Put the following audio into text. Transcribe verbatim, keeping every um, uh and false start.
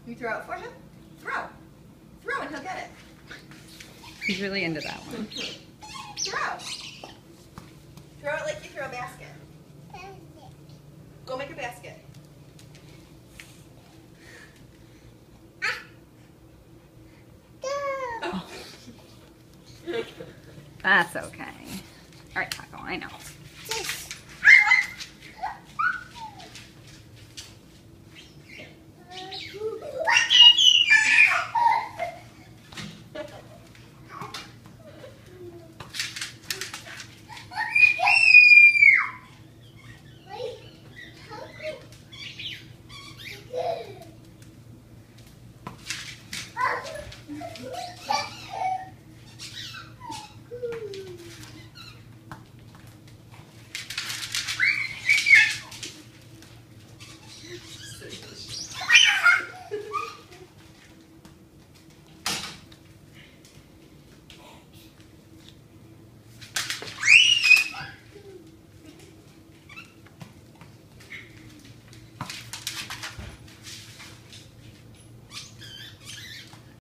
You throw it for him? Throw. Throw and he'll get it. He's really into that one. Throw. Throw it like you throw a basket. Go make a basket. That's okay. All right, Taco, I know.